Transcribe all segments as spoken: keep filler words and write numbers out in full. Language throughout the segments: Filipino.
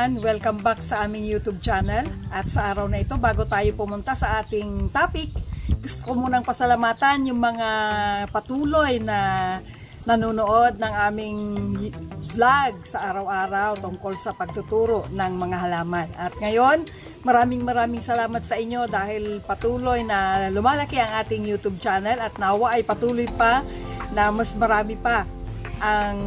everyone! Welcome back sa aming YouTube channel. At sa araw na ito, bago tayo pumunta sa ating topic, gusto ko munang pasalamatan yung mga patuloy na nanonood ng aming vlog sa araw-araw tungkol sa pagtuturo ng mga halaman. At ngayon, maraming maraming salamat sa inyo dahil patuloy na lumalaki ang ating YouTube channel at nawa ay patuloy pa na mas marami pa ang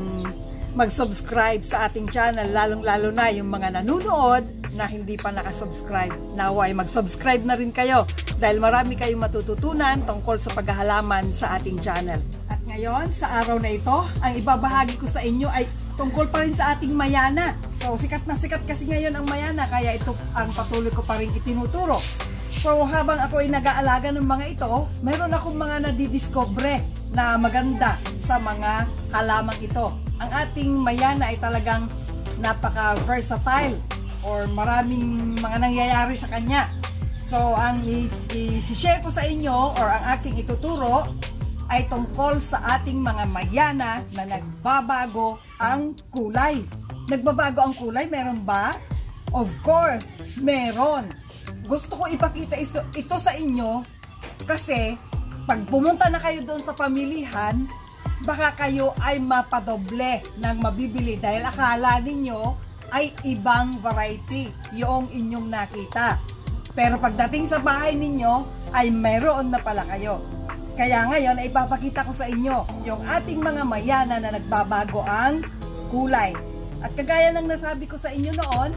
mag-subscribe sa ating channel, lalong-lalo na yung mga nanonood na hindi pa nakasubscribe. Nawa ay mag-subscribe na rin kayo dahil marami kayong matututunan tungkol sa paghahalaman sa ating channel. At ngayon, sa araw na ito, ang ibabahagi ko sa inyo ay tungkol pa rin sa ating mayana. So, sikat na sikat kasi ngayon ang mayana, kaya ito ang patuloy ko pa rin itinuturo. So, habang ako ay nag-aalaga ng mga ito, meron akong mga nadidiscover na maganda sa mga halamang ito. Ang ating mayana ay talagang napaka-versatile or maraming mga nangyayari sa kanya. So, ang i-share ko sa inyo or ang aking ituturo ay tungkol sa ating mga mayana na nagbabago ang kulay. Nagbabago ang kulay? Meron ba? Of course, meron. Gusto ko ipakita ito sa inyo kasi pag pumunta na kayo doon sa pamilihan, baka kayo ay mapadoble ng mabibili dahil akala ninyo ay ibang variety yung inyong nakita. Pero pagdating sa bahay ninyo ay mayroon na pala kayo. Kaya ngayon ay ipapakita ko sa inyo yung ating mga mayana na nagbabago ang kulay. At kagaya ng nasabi ko sa inyo noon,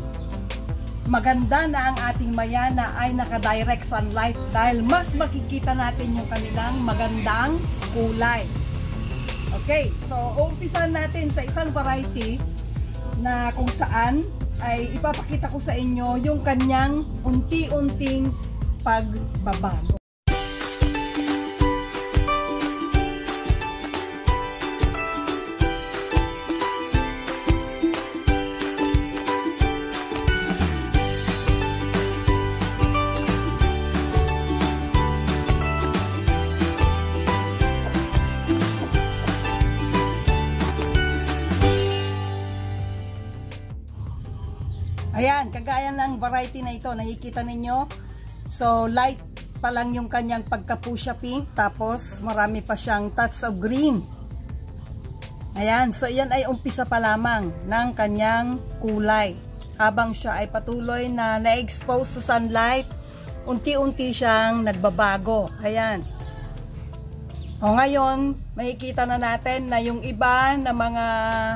maganda na ang ating mayana ay naka-direct sunlight dahil mas makikita natin yung kanilang magandang kulay. Okay, so umpisan natin sa isang variety na kung saan ay ipapakita ko sa inyo yung kanyang unti-unting pagbabago. Ayan, kagaya ng variety na ito, nakikita ninyo. So, light pa lang yung kanyang pagka-fuchsia pink, tapos marami pa siyang touch of green. Ayan, so yan ay umpisa pa lamang ng kanyang kulay. Habang siya ay patuloy na na-expose sa sunlight, unti-unti siyang nagbabago. Ayan. O ngayon, makikita na natin na yung iba na mga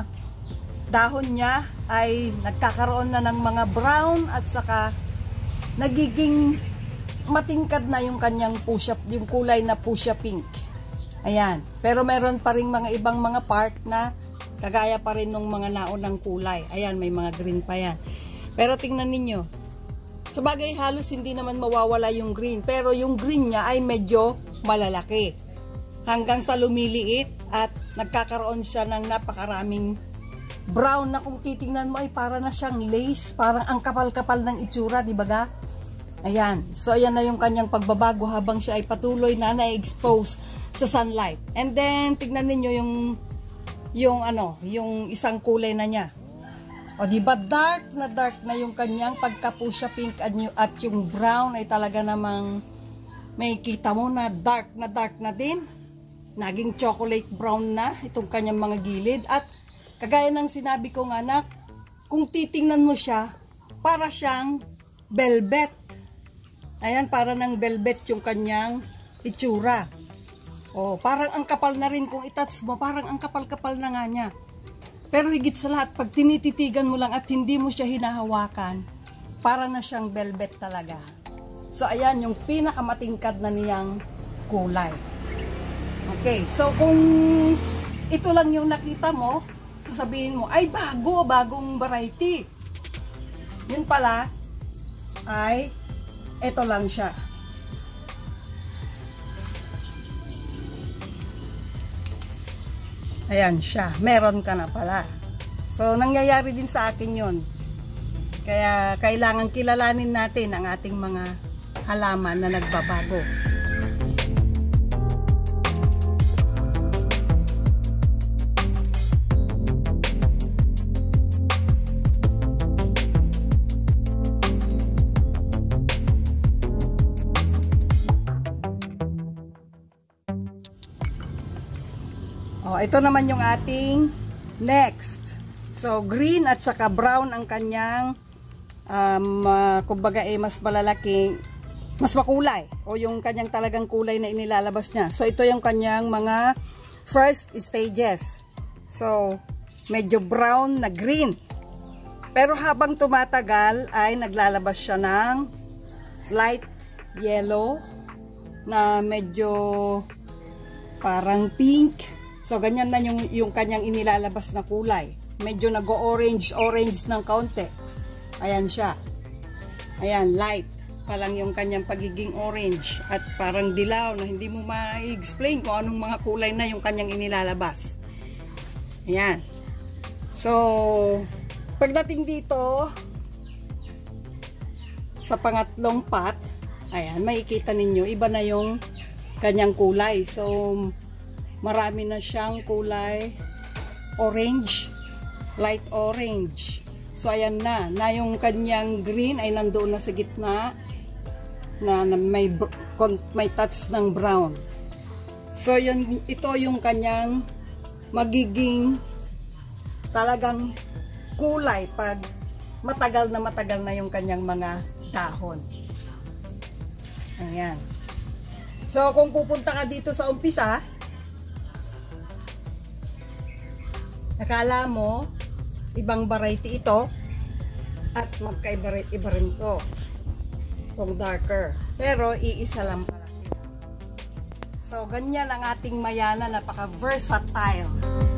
dahon niya ay nagkakaroon na ng mga brown at saka nagiging matingkad na yung kanyang fuchsia, yung kulay na fuchsia pink. Ayan. Pero meron pa rin mga ibang mga part na kagaya pa rin ng mga naunang kulay. Ayan, may mga green pa yan. Pero tingnan ninyo. Sa bagay halos hindi naman mawawala yung green. Pero yung green niya ay medyo malalaki. Hanggang sa lumiliit at nagkakaroon siya ng napakaraming brown na kung titingnan mo ay para na siyang lace, parang ang kapal-kapal ng itsura, di ba ga? Ayan, so ayan na yung kanyang pagbabago habang siya ay patuloy na na-expose sa sunlight. And then tignan niyo yung yung ano, yung isang kulay na niya. O di ba dark na dark na yung kanyang pagka-fuchsia pink at, at yung brown ay talaga namang may kita mo na dark na dark na din. Naging chocolate brown na itong kanyang mga gilid at kagaya ng sinabi ko nga na, kung titingnan mo siya, para siyang velvet. Ayan, para ng velvet yung kanyang itsura. O, parang ang kapal na rin kung itouch mo, parang ang kapal-kapal na nga niya. Pero higit sa lahat, pag tinititigan mo lang at hindi mo siya hinahawakan, para na siyang velvet talaga. So, ayan, yung pinakamatingkad na niyang kulay. Okay, so kung ito lang yung nakita mo, sabihin mo, ay bago, bagong variety. Yun pala, ay, eto lang siya. Ayan siya, meron ka na pala. So, nangyayari din sa akin yun. Kaya, kailangan kilalanin natin ang ating mga halaman na nagbabago. Oh, ito naman yung ating next. So, green at saka brown ang kanyang um, uh, kumbaga eh, mas malalaki, mas makulay. O yung kanyang talagang kulay na inilalabas niya. So, ito yung kanyang mga first stages. So, medyo brown na green. Pero habang tumatagal ay naglalabas siya ng light yellow na medyo parang pink. So, ganyan na yung, yung kanyang inilalabas na kulay. Medyo nag-orange, orange ng kaunti. Ayan siya. Ayan, light. Palang yung kanyang pagiging orange. At parang dilaw na hindi mo ma-explain kung anong mga kulay na yung kanyang inilalabas. Ayan. So, pagdating dito, sa pangatlong pot, ayan, makikita ninyo, iba na yung kanyang kulay. So, marami na siyang kulay orange, light orange. So, ayan na, na yung kanyang green ay nandoon na sa gitna, na, na may, may touch ng brown. So, yun, ito yung kanyang magiging talagang kulay pag matagal na matagal na yung kanyang mga dahon. Ayan. So, kung pupunta ka dito sa umpisa, akala mo ibang variety ito at magkaiba iba rin to, itong darker, pero iisa lang pala sila. So, ganyan ang ating mayana, napaka versatile.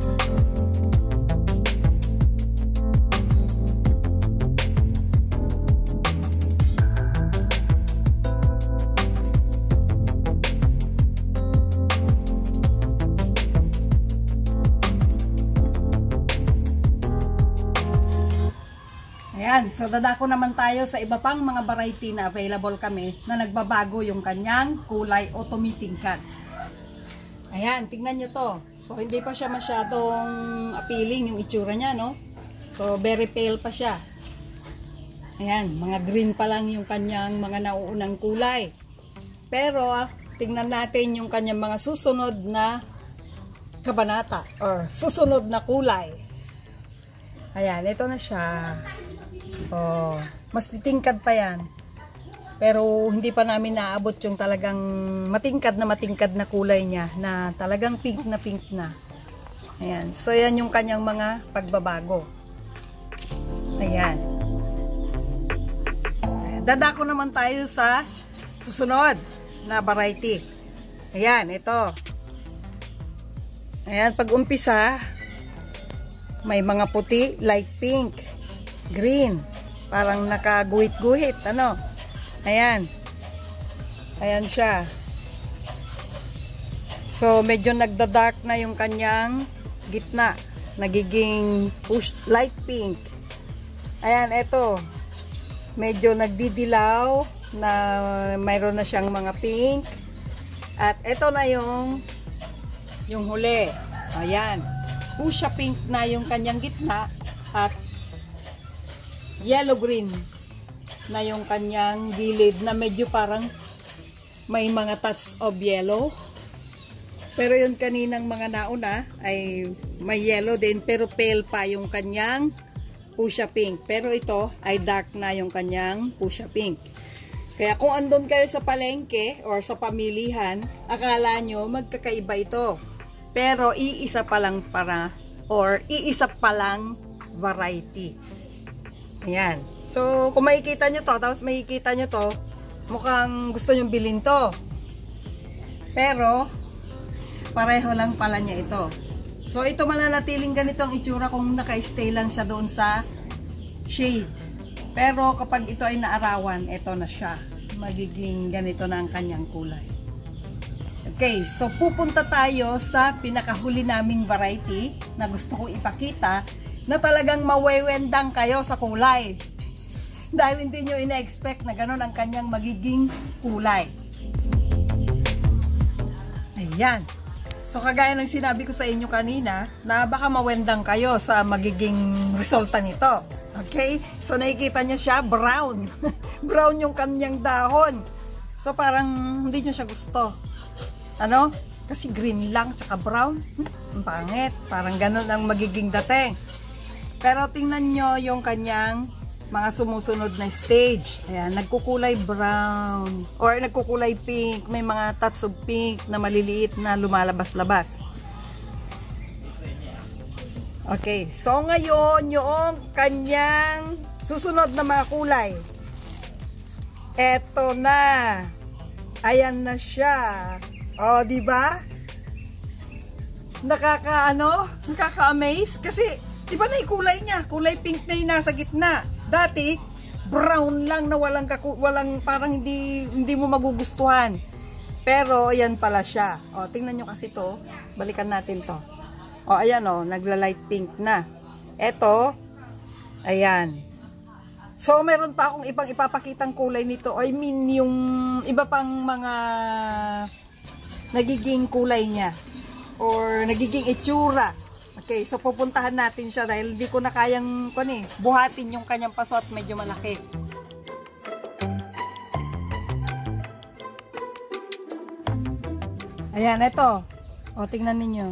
Ayan, so dadako naman tayo sa iba pang mga variety na available kami na nagbabago yung kanyang kulay o tumitingkad. Ayan, tingnan nyo to. So, hindi pa siya masyadong appealing yung itsura niya, no? So, very pale pa siya. Ayan, mga green pa lang yung kanyang mga nauunang kulay. Pero, tingnan natin yung kanyang mga susunod na kabanata or susunod na kulay. Ayan, ito na siya. Oh, mas titingkad pa yan. Pero hindi pa namin naabot yung talagang matingkad na matingkad na kulay niya na talagang pink na pink na. Ayan. So yan yung kanyang mga pagbabago. Ayan. Dadako naman tayo sa susunod na variety. Ayan, ito. Ayan, pag umpisa may mga puti, light pink, green, parang nakaguhit-guhit, ano, ayan, ayan siya. So, medyo nagda-dark na yung kanyang gitna, nagiging push, light pink. Ayan, eto, medyo nagdidilaw, na mayroon na siyang mga pink, at eto na yung, yung huli, ayan, fuchsia pink na yung kanyang gitna, at yellow-green na yung kanyang gilid na medyo parang may mga touch of yellow. Pero yung kaninang mga nauna ay may yellow din pero pale pa yung kanyang fuchsia pink. Pero ito ay dark na yung kanyang fuchsia pink. Kaya kung andun kayo sa palengke or sa pamilihan, akala nyo magkakaiba ito. Pero iisa pa lang para or iisa pa lang variety. Ayan. So, kung makikita nyo to, tapos makikita nyo to, mukhang gusto nyo bilhin to. Pero, pareho lang pala niya ito. So, ito mananatiling ganito ang itsura kung naka-stay lang siya doon sa shade. Pero, kapag ito ay naarawan, ito na siya. Magiging ganito na ang kanyang kulay. Okay, so pupunta tayo sa pinakahuli naming variety na gusto kong ipakita na talagang mawewendang kayo sa kulay. Dahil hindi nyo ina-expect na ganun ang kanyang magiging kulay. Ayan. So, kagaya ng sinabi ko sa inyo kanina, na baka mawendang kayo sa magiging resulta nito. Okay? So, nakikita nyo siya, brown. Brown yung kanyang dahon. So, parang hindi nyo siya gusto. Ano? Kasi green lang, tsaka brown. Hmm, ang pangit. Parang ganun ang magiging dating. Pero tingnan nyo yung kanyang mga sumusunod na stage. Ayan, nagkukulay brown. Or nagkukulay pink. May mga touch of pink na maliliit na lumalabas-labas. Okay, so ngayon yung kanyang susunod na mga kulay. Eto na. Ayan na siya. O, di ba? Nakaka-ano? Nakaka-amaze kasi iba na yung kulay niya. Kulay pink na yung nasa gitna. Dati brown lang na walang kaku walang parang hindi hindi mo magugustuhan. Pero ayan pala siya. O, tingnan niyo kasi to. Balikan natin to. O, ayan o, nagla-light pink na. Eto, ayan. So, meron pa akong ibang ipapakitang kulay nito. I mean, yung iba pang mga nagiging kulay niya. Or nagiging itsura. Okay, so pupuntahan natin siya dahil hindi ko na kayang kun eh, buhatin yung kanyang paso at medyo malaki. Ayan, ito. O, tingnan ninyo.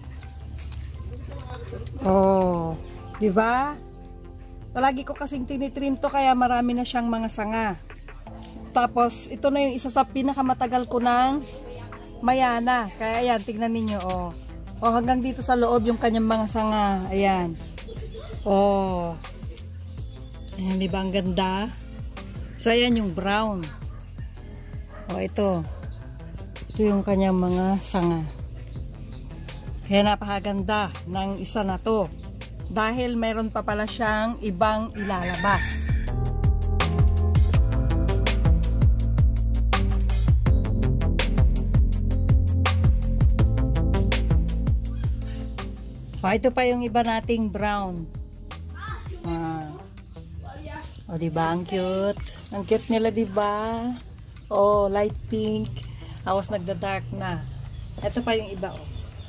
Oh, di ba? Palagi ko kasing tinitrim to kaya marami na siyang mga sanga. Tapos ito na yung isa sa pinakamatagal ko ng mayana. Kaya ayan, tignan ninyo oh. Oh, hanggang dito sa loob yung kanyang mga sanga. Ayan. Oh. Ayan, di ba ang ganda? So ayan yung brown. Oh, ito. Ito yung kanyang mga sanga. Kaya napakaganda ng isa na to. Dahil meron pa pala siyang ibang ilalabas. Oh, ito pa yung iba nating brown. Ah. Oh, diba? Ang cute. Ang cute nila, diba? Oh, light pink. Tapos nagda-dark na. Ito pa yung iba, oh.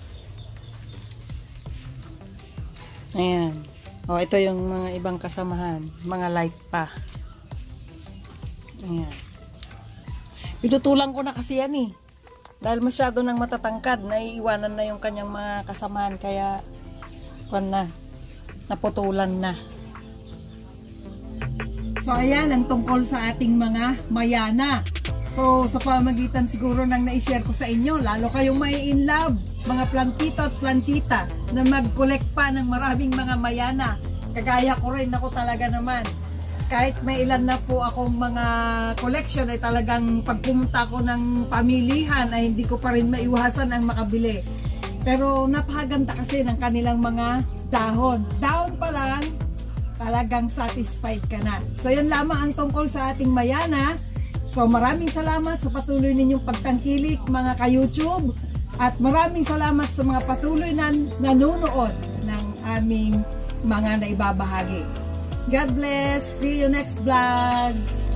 Ayan. O, ito yung mga ibang kasamahan. Mga light pa. Ayan. Pinutulang ko na kasi yan eh. Dahil masyado nang matatangkad, naiiwanan na yung kanyang mga kasamahan. Kaya, kwan na. Naputulan na. So, ayan ang tungkol sa ating mga mayana. So, sa pamagitan siguro nang na-share ko sa inyo, lalo kayong may in love, mga plantito at plantita, na mag-collect pa ng maraming mga mayana. Kagaya ko rin, ako talaga naman. Kahit may ilan na po akong mga collection, ay talagang pagpumunta ko ng pamilihan, ay hindi ko pa rin maiwasan ang makabili. Pero napakaganda kasi ng kanilang mga dahon. Dahon pa lang, talagang satisfied ka na. So, yan lamang ang tungkol sa ating mayana. So maraming salamat sa patuloy ninyong pagtangkilik mga ka-YouTube at maraming salamat sa mga patuloy na nanonood ng aming mga naibabahagi. God bless! See you next vlog!